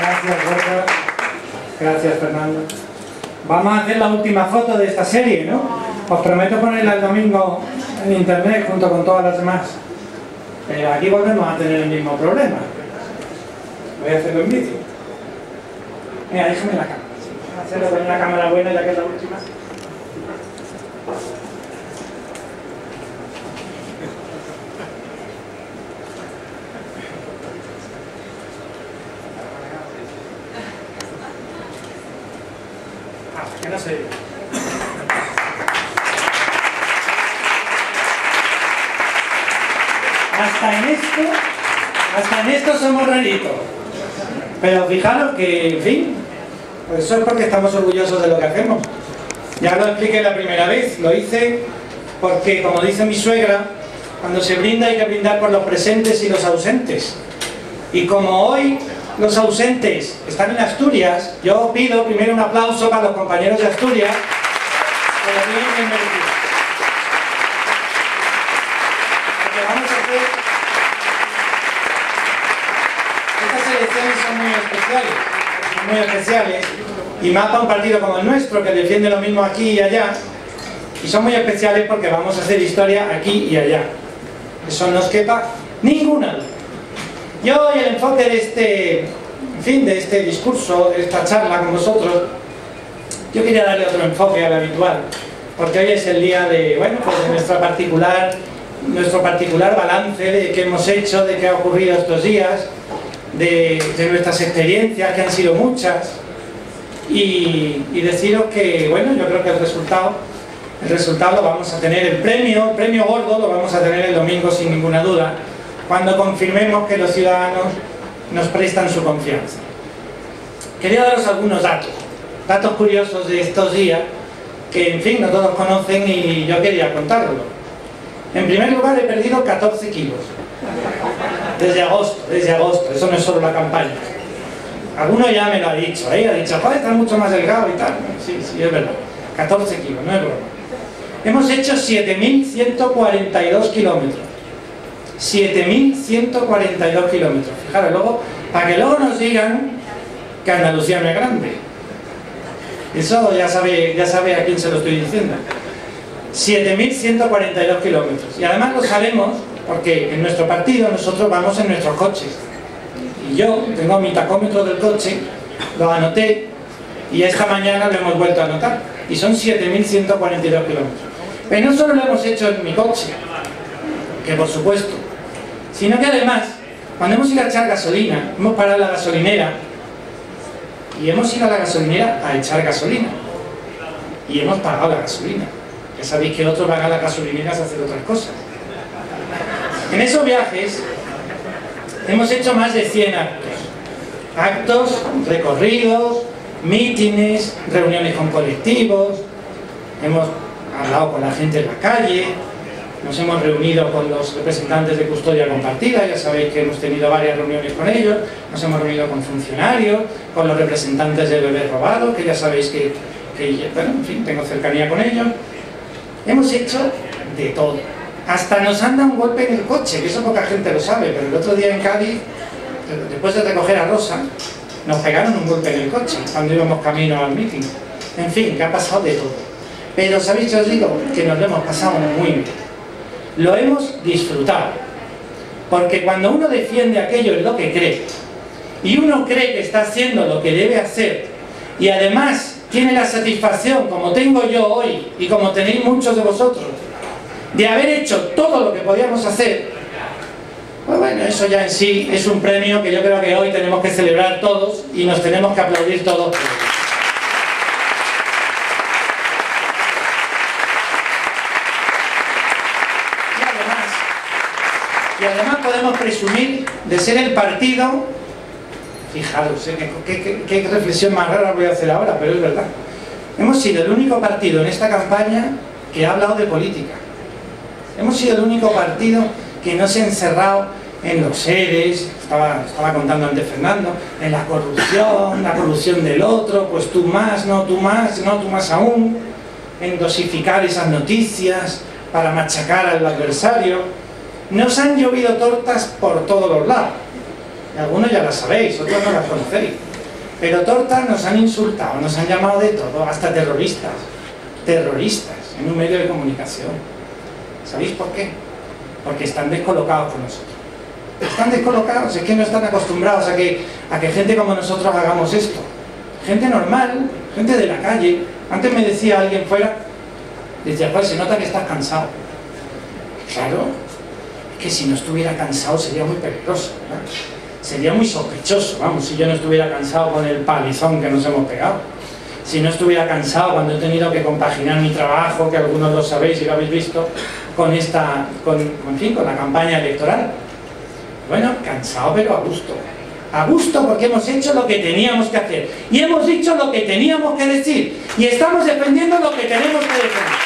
Gracias, Borja. Gracias, Fernando. Vamos a hacer la última foto de esta serie, ¿no? Os prometo ponerla el domingo en internet junto con todas las demás. Pero aquí volvemos a tener el mismo problema. Voy a hacerlo en vídeo. Mira, déjame la cámara. Voy a hacerlo con una cámara buena ya que es la última. Que no sé. Hasta en esto somos raritos. Pero fijaros que, en fin, pues eso es porque estamos orgullosos de lo que hacemos. Ya lo expliqué la primera vez, lo hice porque, como dice mi suegra, cuando se brinda hay que brindar por los presentes y los ausentes. Y como hoy los ausentes están en Asturias, yo pido primero un aplauso para los compañeros de Asturias, que lo tienen bien merecido. Porque vamos a hacer... Estas elecciones son muy especiales, y más para un partido como el nuestro, que defiende lo mismo aquí y allá, y son muy especiales porque vamos a hacer historia aquí y allá. Eso no os quepa ninguna duda. Yo, y el enfoque de este discurso, de esta charla con vosotros, yo quería darle otro enfoque al habitual, porque hoy es el día de, bueno, pues de nuestro particular balance de qué hemos hecho, de qué ha ocurrido estos días, de nuestras experiencias, que han sido muchas, y deciros que, bueno, yo creo que el resultado lo vamos a tener, el premio gordo lo vamos a tener el domingo sin ninguna duda, cuando confirmemos que los ciudadanos nos prestan su confianza. Quería daros algunos datos curiosos de estos días, que en fin no todos conocen y yo quería contarlo. En primer lugar, he perdido 14 kilos. Desde agosto, eso no es solo la campaña. Alguno ya me lo ha dicho, ha dicho, joder, estás mucho más delgado y tal. Sí, es verdad, 14 kilos, no es broma. Hemos hecho 7.142 kilómetros. 7.142 kilómetros. Fijaros, luego, para que luego nos digan que Andalucía no es grande. Eso ya sabe a quién se lo estoy diciendo. 7.142 kilómetros. Y además lo sabemos porque en nuestro partido nosotros vamos en nuestros coches. Y yo tengo mi tacómetro del coche, lo anoté y esta mañana lo hemos vuelto a anotar. Y son 7.142 kilómetros. Pero no solo lo hemos hecho en mi coche, que por supuesto, sino que además, cuando hemos ido a echar gasolina, hemos parado en la gasolinera y hemos ido a la gasolinera a echar gasolina y hemos pagado la gasolina. Ya sabéis que otros van a las gasolineras a hacer otras cosas. En esos viajes hemos hecho más de 100 actos, recorridos, mítines, reuniones con colectivos, hemos hablado con la gente en la calle, nos hemos reunido con los representantes de Custodia Compartida, ya sabéis que hemos tenido varias reuniones con ellos, nos hemos reunido con funcionarios, con los representantes de Bebés Robados, que ya sabéis que bueno, en fin, tengo cercanía con ellos. Hemos hecho de todo. Hasta nos han dado un golpe en el coche, que eso poca gente lo sabe, pero el otro día en Cádiz, después de recoger a Rosa, nos pegaron un golpe en el coche, cuando íbamos camino al meeting. En fin, que ha pasado de todo. Pero sabéis, yo os digo que nos lo hemos pasado muy bien. Lo hemos disfrutado. Porque cuando uno defiende aquello en lo que cree, y uno cree que está haciendo lo que debe hacer, y además tiene la satisfacción, como tengo yo hoy, y como tenéis muchos de vosotros, de haber hecho todo lo que podíamos hacer, pues bueno, eso ya en sí es un premio que yo creo que hoy tenemos que celebrar todos y nos tenemos que aplaudir todos. Y además podemos presumir de ser el partido, fijaros, qué reflexión más rara voy a hacer ahora, pero es verdad. Hemos sido el único partido en esta campaña que ha hablado de política. Hemos sido el único partido que no se ha encerrado en los seres, estaba contando antes Fernando, en la corrupción del otro, pues tú más, no tú más, no tú más aún, en dosificar esas noticias para machacar al adversario. Nos han llovido tortas por todos los lados. Algunos ya las sabéis, otros no las conocéis. Pero tortas nos han insultado, nos han llamado de todo, hasta terroristas. Terroristas en un medio de comunicación. ¿Sabéis por qué? Porque están descolocados con nosotros. Están descolocados, es que no están acostumbrados a que gente como nosotros hagamos esto. Gente normal, gente de la calle. Antes me decía alguien fuera, decía, pues se nota que estás cansado. Claro, es que si no estuviera cansado sería muy peligroso, ¿no? Sería muy sospechoso, vamos, si yo no estuviera cansado con el palizón que nos hemos pegado. Si no estuviera cansado cuando he tenido que compaginar mi trabajo, que algunos lo sabéis y lo habéis visto, con la campaña electoral. Bueno, cansado pero a gusto. A gusto porque hemos hecho lo que teníamos que hacer. Y hemos dicho lo que teníamos que decir. Y estamos defendiendo lo que tenemos que defender.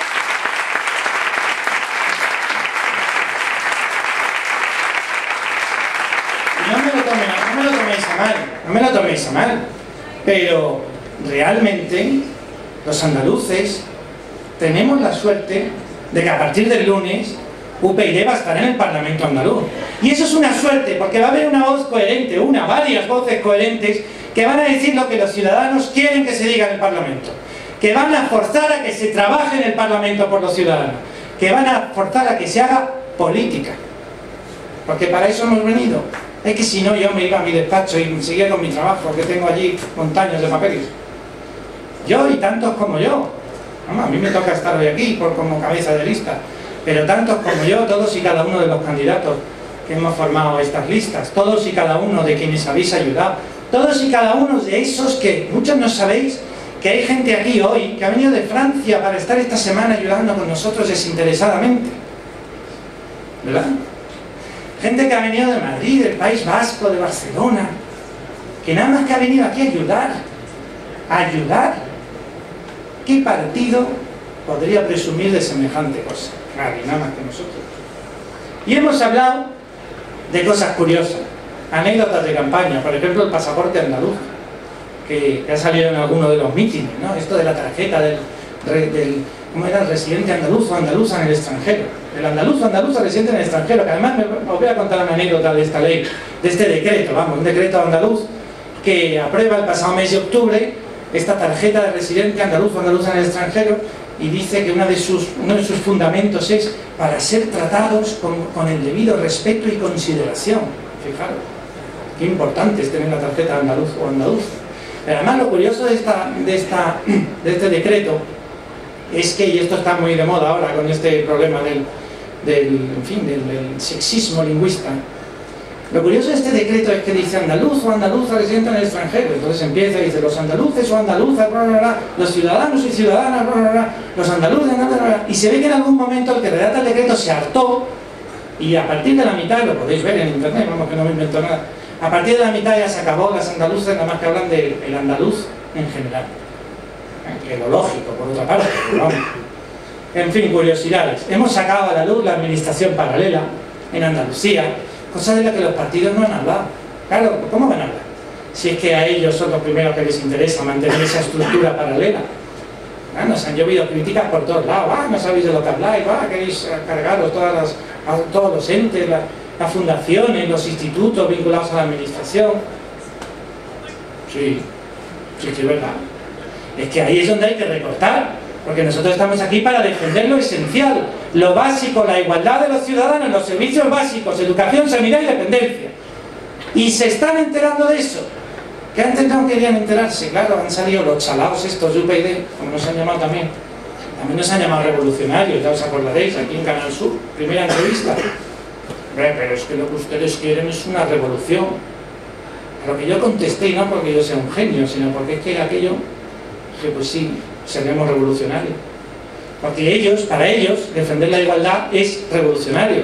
Y no me lo toméis a mal. Pero realmente los andaluces tenemos la suerte de que a partir del lunes UPyD va a estar en el Parlamento andaluz. Y eso es una suerte, porque va a haber una voz coherente, varias voces coherentes, que van a decir lo que los ciudadanos quieren que se diga en el Parlamento. Que van a forzar a que se trabaje en el Parlamento por los ciudadanos. Que van a forzar a que se haga política. Porque para eso hemos venido. Es que si no, yo me iba a mi despacho y seguía con mi trabajo, que tengo allí montañas de papeles. Yo y tantos como yo. A mí me toca estar hoy aquí como cabeza de lista. Pero tantos como yo, todos y cada uno de los candidatos que hemos formado estas listas, todos y cada uno de quienes habéis ayudado, todos y cada uno de esos que muchos no sabéis que hay gente aquí hoy que ha venido de Francia para estar esta semana ayudando con nosotros desinteresadamente, ¿verdad? Gente que ha venido de Madrid, del País Vasco, de Barcelona, que nada más que ha venido aquí a ayudar. ¿Qué partido podría presumir de semejante cosa? Nadie, nada más que nosotros. Y hemos hablado de cosas curiosas, anécdotas de campaña, por ejemplo el pasaporte andaluz, que ha salido en alguno de los mítines, ¿no? Esto de la tarjeta del ¿cómo era? El residente andaluz o andaluza en el extranjero. El andaluz o andaluza residente en el extranjero, que además os voy a contar una anécdota de esta ley, de este decreto, un decreto andaluz que aprueba el pasado mes de octubre esta tarjeta de residente andaluz o andaluza en el extranjero, y dice que uno de sus fundamentos es para ser tratados con el debido respeto y consideración. Fijaros, qué importante es tener la tarjeta andaluz o andaluza. Pero además lo curioso de este decreto es que, y esto está muy de moda ahora con este problema del sexismo lingüista, lo curioso de este decreto es que dice andaluz o andaluza residente en el extranjero. Entonces empieza y dice los andaluces o andaluzas, los ciudadanos y ciudadanas, los andaluces, y se ve que en algún momento el que redacta el decreto se hartó, y a partir de la mitad, lo podéis ver en internet, vamos, que no me invento nada, a partir de la mitad ya se acabó las andaluces, nada más que hablan del andaluz en general. Que lo lógico, por otra parte, vamos. En fin, curiosidades. Hemos sacado a la luz la administración paralela en Andalucía, cosa de la que los partidos no han hablado. Claro, ¿cómo van a hablar? Si es que a ellos son los primeros que les interesa mantener esa estructura paralela. Nos han llovido críticas por todos lados. No sabéis de lo que habláis, queréis cargaros todos los entes, las fundaciones, los institutos vinculados a la administración. Sí, es verdad. Es que ahí es donde hay que recortar, porque nosotros estamos aquí para defender lo esencial, lo básico, la igualdad de los ciudadanos, los servicios básicos, educación, sanidad y dependencia. Y se están enterando de eso. Que antes no querían enterarse, claro, han salido los chalaos estos de UPyD, como nos han llamado también. También nos han llamado revolucionarios, ya os acordaréis, aquí en Canal Sur, primera entrevista. Pero es que lo que ustedes quieren es una revolución. A lo que yo contesté, y no porque yo sea un genio, sino porque es que aquello, que pues sí, seremos revolucionarios. Porque para ellos, defender la igualdad es revolucionario.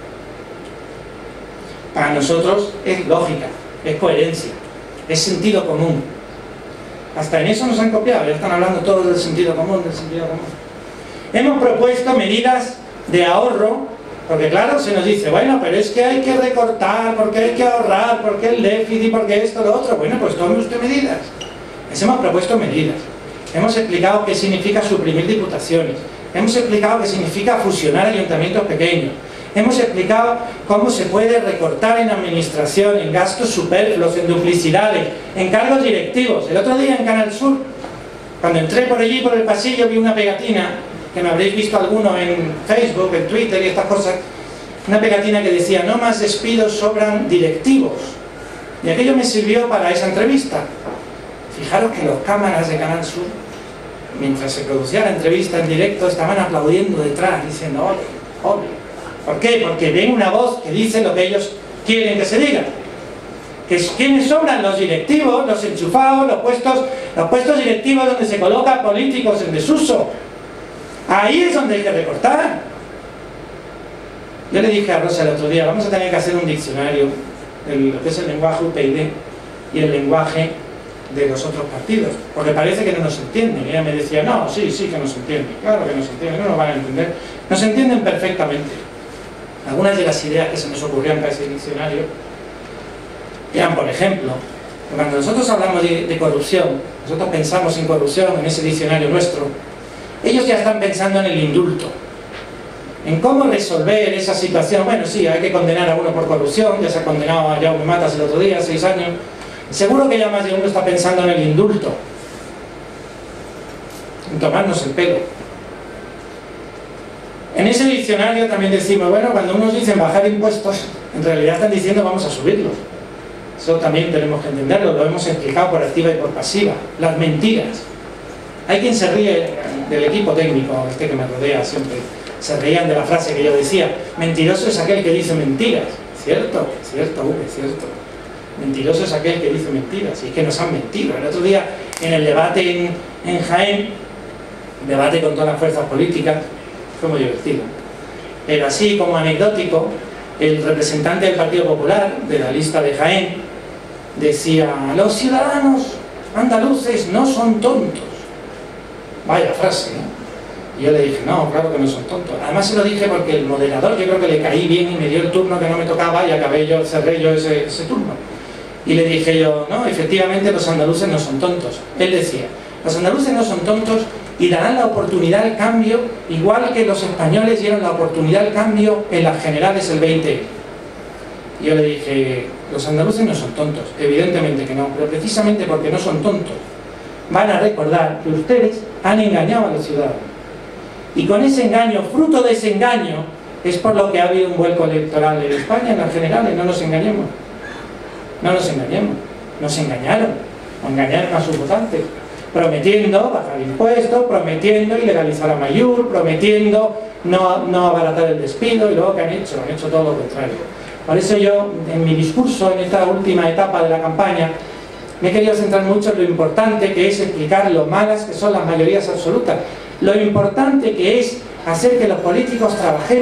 Para nosotros es lógica, es coherencia, es sentido común. Hasta en eso nos han copiado, ya están hablando todos del sentido común, Hemos propuesto medidas de ahorro, porque claro, se nos dice, bueno, pero es que hay que recortar, porque hay que ahorrar, porque el déficit, porque esto, lo otro. Bueno, pues tome usted medidas. Les hemos propuesto medidas. Hemos explicado qué significa suprimir diputaciones. Hemos explicado qué significa fusionar ayuntamientos pequeños. hemos explicado cómo se puede recortar en administración, en gastos superfluos, en duplicidades, en cargos directivos. El otro día en Canal Sur, cuando entré por allí, por el pasillo, vi una pegatina, que me habréis visto alguno en Facebook, en Twitter y estas cosas, una pegatina que decía: no más despidos, sobran directivos. Y aquello me sirvió para esa entrevista. Fijaros que los cámaras de Canal Sur, mientras se producía la entrevista en directo, estaban aplaudiendo detrás, diciendo ole, ole. ¿Por qué? Porque ven una voz que dice lo que ellos quieren que se diga. ¿Quiénes sobran? Los directivos, los enchufados, los puestos directivos donde se colocan políticos en desuso. Ahí es donde hay que recortar. Yo le dije a Rosa el otro día: vamos a tener que hacer un diccionario de lo que es el lenguaje UPyD y el lenguaje de los otros partidos, porque parece que no nos entienden. Y ella me decía: no, sí que nos entienden. Claro que nos entienden, no nos van a entender. Nos entienden perfectamente. Algunas de las ideas que se nos ocurrían para ese diccionario eran, por ejemplo, cuando nosotros hablamos de corrupción, nosotros pensamos en corrupción en ese diccionario nuestro, ellos ya están pensando en el indulto, en cómo resolver esa situación. Bueno, sí, hay que condenar a uno por corrupción, ya se ha condenado a Jaume Matas el otro día, 6 años. Seguro que ya más de uno está pensando en el indulto, en tomarnos el pelo. En ese diccionario también decimos, bueno, cuando unos dicen bajar impuestos, en realidad están diciendo vamos a subirlos. Eso también tenemos que entenderlo, lo hemos explicado por activa y por pasiva. Las mentiras. Hay quien se ríe del equipo técnico, que me rodea siempre, se reían de la frase que yo decía: mentiroso es aquel que dice mentiras. Cierto, cierto. Mentiroso es aquel que dice mentiras. Y es que nos han mentido. El otro día, en el debate en Jaén, debate con todas las fuerzas políticas, fue muy divertido. Pero así como anecdótico, el representante del Partido Popular, de la lista de Jaén, decía: los ciudadanos andaluces no son tontos. Vaya frase, ¿eh? Y yo le dije: no, claro que no son tontos. Además se lo dije porque el moderador, yo creo que le caí bien y me dio el turno que no me tocaba y cerré yo ese turno. Y le dije yo: no, efectivamente los andaluces no son tontos. Él decía: los andaluces no son tontos y darán la oportunidad al cambio, igual que los españoles dieron la oportunidad al cambio en las generales el 20. Y yo le dije: los andaluces no son tontos, evidentemente que no, pero precisamente porque no son tontos, van a recordar que ustedes han engañado a los ciudadanos. Y con ese engaño, fruto de ese engaño, es por lo que ha habido un vuelco electoral en España, en las generales. No nos engañemos. No nos engañemos. Nos engañaron. Engañaron a sus votantes, prometiendo bajar impuestos, prometiendo ilegalizar a Mayur, prometiendo no abaratar el despido, y luego ¿qué han hecho? Han hecho todo lo contrario. Por eso yo, en mi discurso, en esta última etapa de la campaña, me he querido centrar mucho en lo importante que es explicar lo malas que son las mayorías absolutas, lo importante que es hacer que los políticos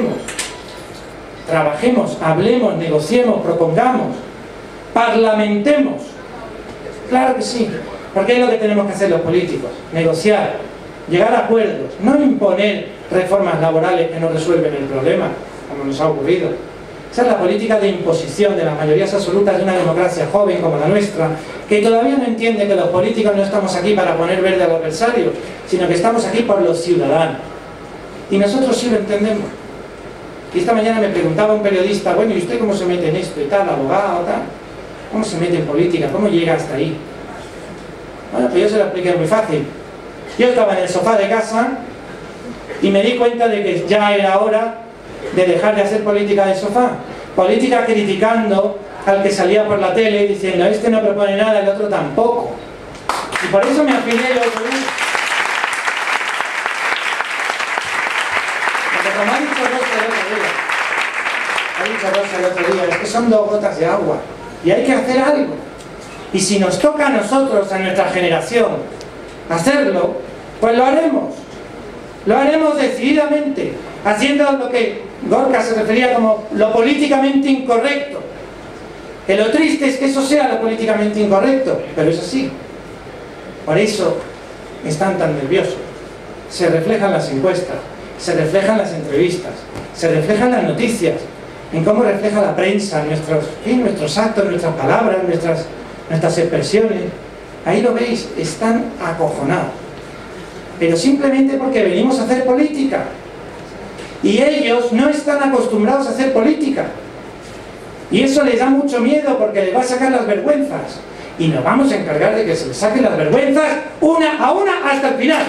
trabajemos, hablemos, negociemos, propongamos, parlamentemos. Claro que sí, porque es lo que tenemos que hacer los políticos: negociar, llegar a acuerdos, no imponer reformas laborales que no resuelven el problema, como nos ha ocurrido. Esa es la política de imposición de las mayorías absolutas de una democracia joven como la nuestra, que todavía no entiende que los políticos no estamos aquí para poner verde al adversario, sino que estamos aquí por los ciudadanos. Y nosotros sí lo entendemos. Y esta mañana me preguntaba un periodista: bueno, ¿y usted cómo se mete en esto y tal, abogado, tal? ¿Cómo se mete en política? ¿Cómo llega hasta ahí? Bueno, pues yo se lo expliqué muy fácil. Yo estaba en el sofá de casa y me di cuenta de que ya era hora de dejar de hacer política de sofá. Política criticando al que salía por la tele diciendo: este no propone nada, el otro tampoco. Y por eso me afilié yo. Porque como ha dicho Rosa el otro día, es que son 2 gotas de agua y hay que hacer algo. Y si nos toca a nosotros, a nuestra generación, hacerlo, pues lo haremos. Lo haremos decididamente, haciendo lo que Gorka se refería como lo políticamente incorrecto. Que lo triste es que eso sea lo políticamente incorrecto, pero es así. Por eso están tan nerviosos. Se reflejan las encuestas, se reflejan las entrevistas, se reflejan las noticias, en cómo refleja la prensa, nuestros actos, nuestras palabras, nuestras expresiones. Ahí lo veis, están acojonados. Pero simplemente porque venimos a hacer política. Y ellos no están acostumbrados a hacer política. Y eso les da mucho miedo porque les va a sacar las vergüenzas. Y nos vamos a encargar de que se les saquen las vergüenzas una a una hasta el final.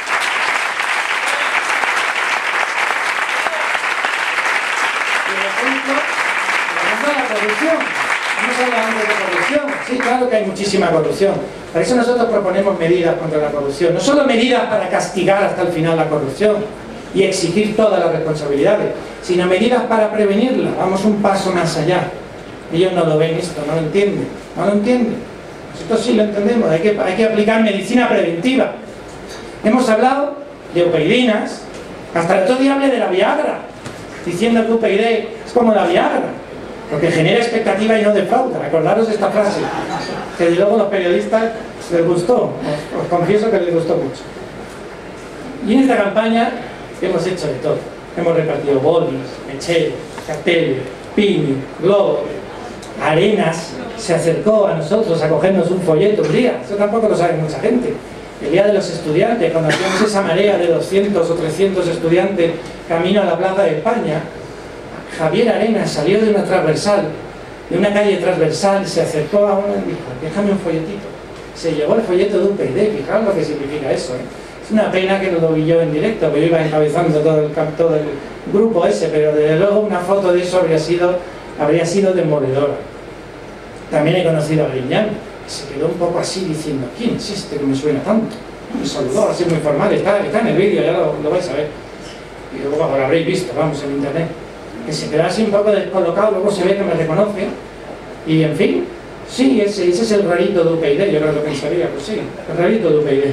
La corrupción. Hemos hablado antes de corrupción. Sí, claro que hay muchísima corrupción. Por eso nosotros proponemos medidas contra la corrupción. No solo medidas para castigar hasta el final la corrupción y exigir todas las responsabilidades, sino medidas para prevenirla. Vamos un paso más allá. Ellos no lo ven esto, no lo entienden. No lo entienden. Nosotros sí lo entendemos. Hay que aplicar medicina preventiva. Hemos hablado de upeidinas. Hasta el otro día hablé de la Viagra, diciendo que UPyD es como la Viagra, porque genera expectativa y no defrauda. Acordaros de esta frase, que de luego a los periodistas les gustó. Os confieso que les gustó mucho. Y en esta campaña hemos hecho de todo. Hemos repartido bolis, mecheros, carteles, pini, globos. Arenas se acercó a nosotros a cogernos un folleto un día. Eso tampoco lo sabe mucha gente. El día de los estudiantes, cuando hacíamos esa marea de 200 o 300 estudiantes camino a la Plaza de España, Javier Arenas salió de una transversal, de una calle transversal, se acercó a uno y dijo: déjame un folletito. Se llevó el folleto de UPyD. Fijaos lo que significa eso, ¿eh? Es una pena que no lo vi yo en directo, porque yo iba encabezando todo el grupo ese, pero desde luego una foto de eso habría sido demoledora. También he conocido a Griñán, que se quedó un poco así diciendo: ¿quién es este que me suena tanto? Me saludó así muy formal, está en el vídeo, ya lo vais a ver. Y luego lo habréis visto, vamos, en internet. Que se quedó así un poco descolocado, luego se ve que me reconoce. Y en fin, sí, ese es el rarito de UPyD, yo creo que pensaría, pues sí, el rarito de UPyD.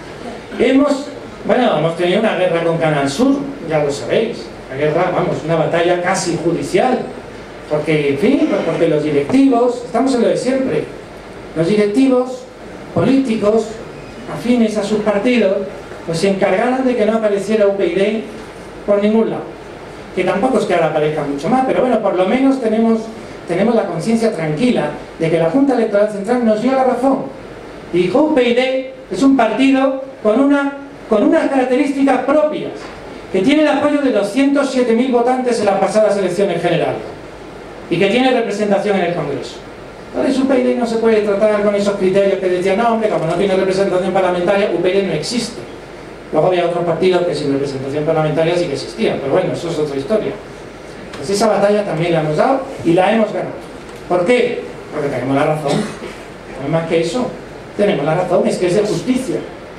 Hemos tenido una guerra con Canal Sur, ya lo sabéis. La guerra, vamos, una batalla casi judicial. Porque, en fin, porque los directivos, estamos en lo de siempre, los directivos políticos afines a sus partidos, pues se encargaron de que no apareciera UPyD por ningún lado. Que tampoco es que ahora aparezca mucho más, pero bueno, por lo menos tenemos la conciencia tranquila de que la Junta Electoral Central nos dio la razón. Y dijo: UPyD es un partido con unas características propias, que tiene el apoyo de 207.000 votantes en las pasadas elecciones generales y que tiene representación en el Congreso. Entonces UPyD no se puede tratar con esos criterios que decían: no, hombre, como no tiene representación parlamentaria, UPyD no existe. Luego había otros partidos que sin representación parlamentaria sí que existían, pero bueno, eso es otra historia. Pues esa batalla también la hemos dado y la hemos ganado. ¿Por qué? Porque tenemos la razón. No es más que eso. Tenemos la razón, es que es de justicia.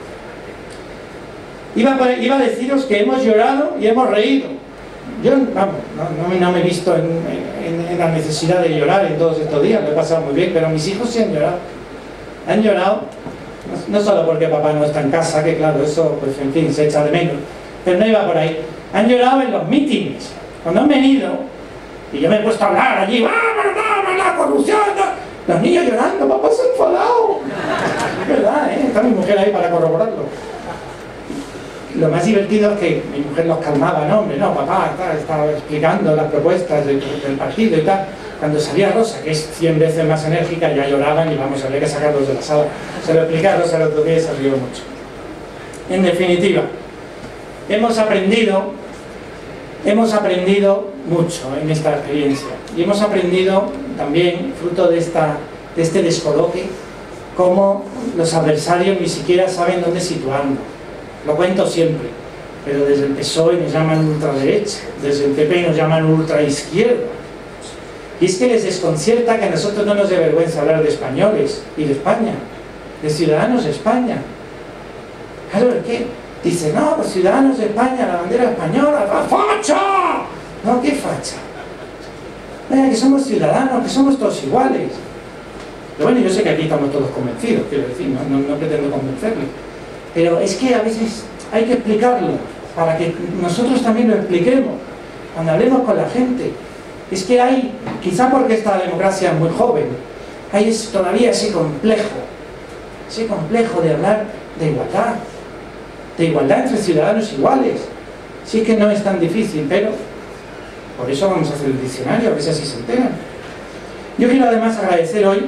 Iba a deciros que hemos llorado y hemos reído. Yo, vamos, no me he visto en la necesidad de llorar en todos estos días, lo he pasado muy bien, pero mis hijos sí han llorado. Han llorado, no solo porque papá no está en casa, que claro, eso, pues en fin, se echa de menos, pero no iba por ahí. Han llorado en los mítines, cuando han venido, y yo me he puesto a hablar allí: ¡vamos, la corrupción! Los niños llorando: papá se ha enfadado. Es verdad, ¿eh? Está mi mujer ahí para corroborarlo. Lo más divertido es que mi mujer los calmaba: no, hombre, no, papá, estaba explicando las propuestas del partido y tal. Cuando salía Rosa, que es 100 veces más enérgica, ya lloraban y vamos, había que sacarlos de la sala. Se lo expliqué a Rosa el otro día y se rió mucho. En definitiva, hemos aprendido mucho en esta experiencia. Y hemos aprendido también, fruto de este descoloque, cómo los adversarios ni siquiera saben dónde situarnos. Lo cuento siempre, pero desde el PSOE nos llaman ultraderecha, desde el PP nos llaman ultraizquierda. Y es que les desconcierta que a nosotros no nos dé vergüenza hablar de españoles y de España, de ciudadanos de España. Claro, ¿qué? Dice: no, pues ciudadanos de España, la bandera española, ¡la facha! No, ¿qué facha? Que somos ciudadanos, que somos todos iguales. Pero bueno, yo sé que aquí estamos todos convencidos, quiero decir, no pretendo convencerles. Pero es que a veces hay que explicarlo, para que nosotros también lo expliquemos, cuando hablemos con la gente. Es que hay, quizá porque esta democracia es muy joven, hay todavía ese complejo de hablar de igualdad entre ciudadanos iguales. Sí que no es tan difícil, pero por eso vamos a hacer el diccionario, a ver si así se enteran. Yo quiero además agradecer hoy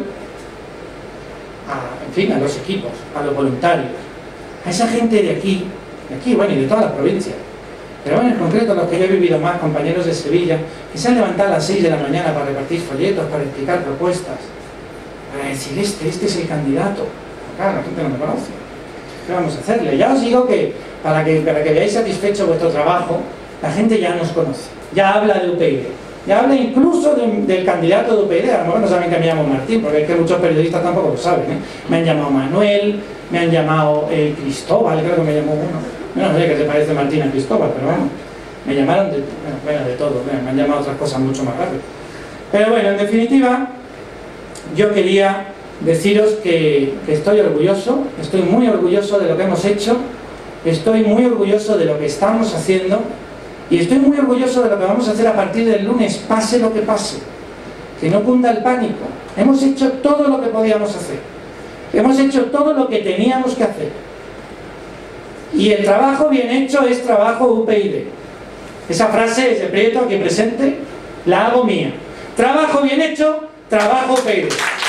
a los equipos, a los voluntarios, a esa gente de aquí, bueno, y de todas las provincias, Pero bueno, en concreto los que yo he vivido más, compañeros de Sevilla, que se han levantado a las 6 de la mañana para repartir folletos, para explicar propuestas, para decir, este es el candidato. Claro, la gente no me conoce. ¿Qué vamos a hacerle? Ya os digo que para que veáis satisfecho vuestro trabajo, la gente ya nos conoce, ya habla de UPyD, ya habla incluso del candidato de UPyD. A lo mejor no saben que me llamo Martín, porque es que muchos periodistas tampoco lo saben, ¿eh? Me han llamado Manuel, me han llamado Cristóbal, creo que me llamó uno. No sé que se parece Martín a Cristóbal, pero vamos, me llamaron de todo, me han llamado otras cosas mucho más rápido. Pero bueno, en definitiva, yo quería deciros que estoy orgulloso, estoy muy orgulloso de lo que hemos hecho, estoy muy orgulloso de lo que estamos haciendo y estoy muy orgulloso de lo que vamos a hacer a partir del lunes, pase lo que pase, que no cunda el pánico. Hemos hecho todo lo que podíamos hacer, hemos hecho todo lo que teníamos que hacer. Y el trabajo bien hecho es trabajo UPyD. Esa frase, ese proyecto aquí presente, la hago mía. Trabajo bien hecho, trabajo UPyD.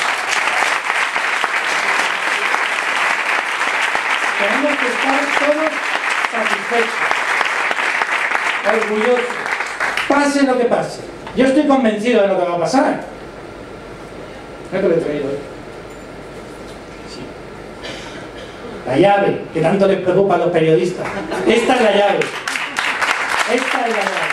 Tenemos que estar todos satisfechos, orgullosos, pase lo que pase. Yo estoy convencido de lo que va a pasar. ¿Qué te lo he traído hoy? La llave, que tanto les preocupa a los periodistas. Esta es la llave. Esta es la llave.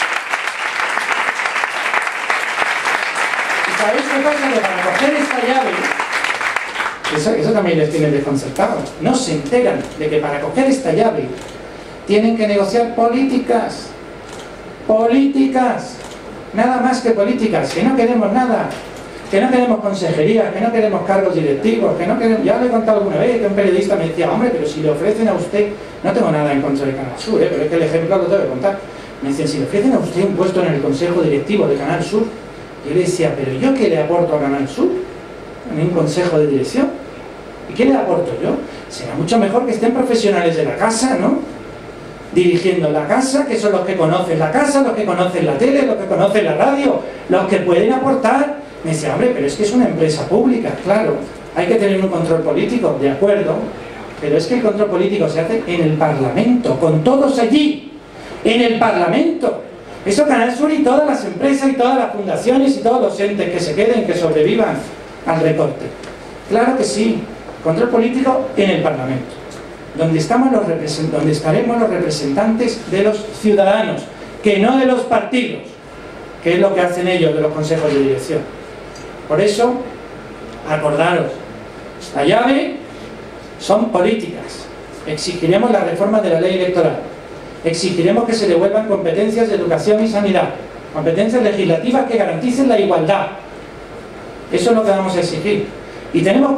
¿Y sabéis qué pasa? Que para coger esta llave, eso también les tiene desconcertados. No se enteran de que para coger esta llave tienen que negociar políticas. Políticas. Nada más que políticas. Que no queremos nada. Que no queremos consejerías, que no queremos cargos directivos, que no queremos... Ya lo he contado alguna vez, que un periodista me decía, hombre, pero si le ofrecen a usted... No tengo nada en contra de Canal Sur, pero es que el ejemplo lo tengo que contar. Me decían, si le ofrecen a usted un puesto en el consejo directivo de Canal Sur, yo le decía, pero ¿yo qué le aporto a Canal Sur? En un consejo de dirección. ¿Y qué le aporto yo? Será mucho mejor que estén profesionales de la casa, ¿no? Dirigiendo la casa, que son los que conocen la casa, los que conocen la tele, los que conocen la radio, los que pueden aportar... Me decía, hombre, pero es que es una empresa pública, claro, hay que tener un control político, de acuerdo, pero es que el control político se hace en el Parlamento, con todos allí, en el Parlamento. Eso Canal Sur y todas las empresas y todas las fundaciones y todos los entes que se queden, que sobrevivan al recorte. Claro que sí, control político en el Parlamento, donde estaremos los representantes de los ciudadanos, que no de los partidos, que es lo que hacen ellos de los consejos de dirección. Por eso, acordaros, la llave son políticas. Exigiremos la reforma de la ley electoral. Exigiremos que se devuelvan competencias de educación y sanidad. Competencias legislativas que garanticen la igualdad. Eso es lo que vamos a exigir. Y tenemos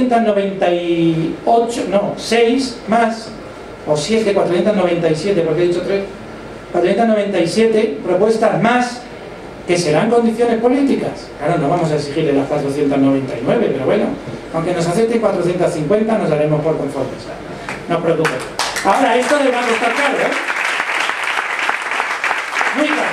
6 más, o 7, 497, porque he dicho 3, 497 propuestas más que serán condiciones políticas. Claro, no vamos a exigirle las 499, pero bueno, aunque nos acepten 450 nos daremos por conformes. No os preocupéis. Ahora, esto le va a costar caro, ¿eh? Muy caro.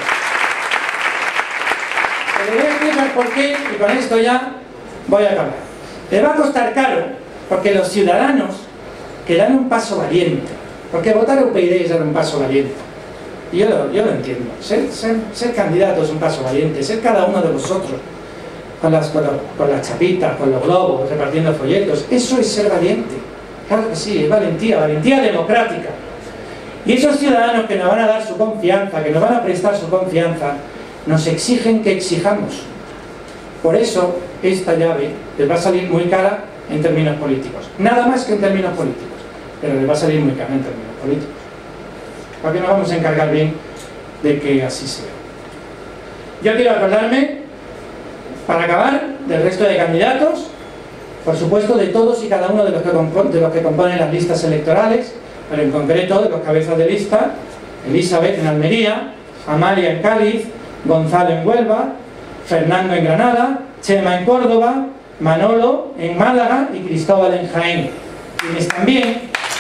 Pero le voy a explicar por qué, y con esto ya voy a acabar. Le va a costar caro porque los ciudadanos que dan un paso valiente, porque votar a UPyD es dar un paso valiente. Y yo lo entiendo. Ser candidato es un paso valiente. Ser cada uno de vosotros con las chapitas, con los globos, repartiendo folletos, eso es ser valiente. Claro que sí, es valentía, valentía democrática. Y esos ciudadanos que nos van a dar su confianza, que nos van a prestar su confianza, nos exigen que exijamos. Por eso, esta llave les va a salir muy cara en términos políticos. Nada más que en términos políticos. Pero les va a salir muy cara en términos políticos. Porque nos vamos a encargar bien de que así sea. Yo quiero acordarme, para acabar, del resto de candidatos, por supuesto de todos y cada uno de los que componen las listas electorales, pero en concreto de los cabezas de lista: Elizabeth en Almería, Amalia en Cádiz, Gonzalo en Huelva, Fernando en Granada, Chema en Córdoba, Manolo en Málaga y Cristóbal en Jaén. Quienes también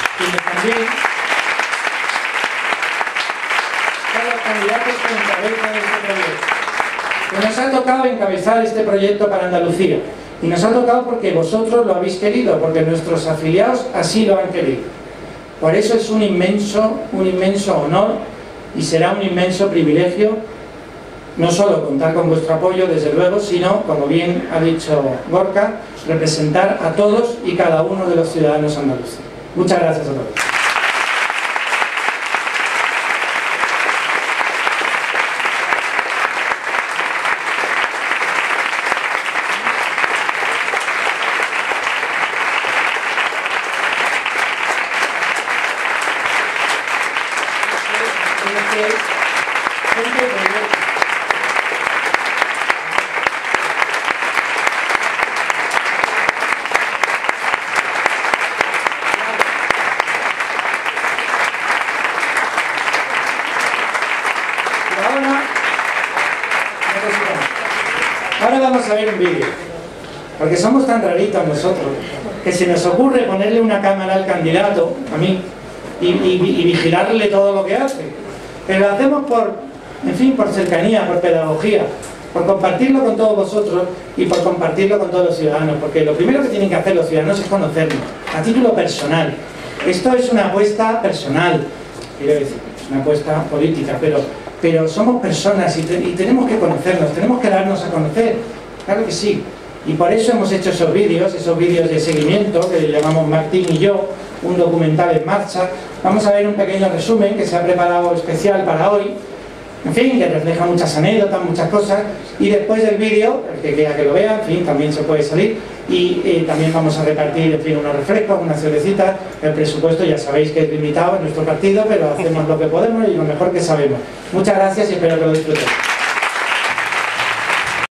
candidatos que encabezan este proyecto. Que nos ha tocado encabezar este proyecto para Andalucía. Y nos ha tocado porque vosotros lo habéis querido, porque nuestros afiliados así lo han querido. Por eso es un inmenso honor y será un inmenso privilegio no solo contar con vuestro apoyo, desde luego, sino, como bien ha dicho Gorka, representar a todos y cada uno de los ciudadanos andaluces. Muchas gracias a todos. Ahora vamos a ver un vídeo, porque somos tan raritos nosotros, que se nos ocurre ponerle una cámara al candidato, a mí, y vigilarle todo lo que hace. Pero lo hacemos por cercanía, por pedagogía, por compartirlo con todos vosotros y por compartirlo con todos los ciudadanos, porque lo primero que tienen que hacer los ciudadanos es conocernos, a título personal. Esto es una apuesta personal, quiero decir, es una apuesta política, pero somos personas y tenemos que conocernos, tenemos que darnos a conocer, claro que sí. Y por eso hemos hecho esos vídeos de seguimiento, que llamamos Martín y yo, un documental en marcha. Vamos a ver un pequeño resumen que se ha preparado especial para hoy, en fin, que refleja muchas anécdotas, muchas cosas, y después del vídeo, el que quiera que lo vea, en fin, también se puede salir, y también vamos a repartir, en fin, unos refrescos, unas cervecitas. El presupuesto ya sabéis que es limitado en nuestro partido, pero hacemos lo que podemos y lo mejor que sabemos. Muchas gracias y espero que lo disfrutéis.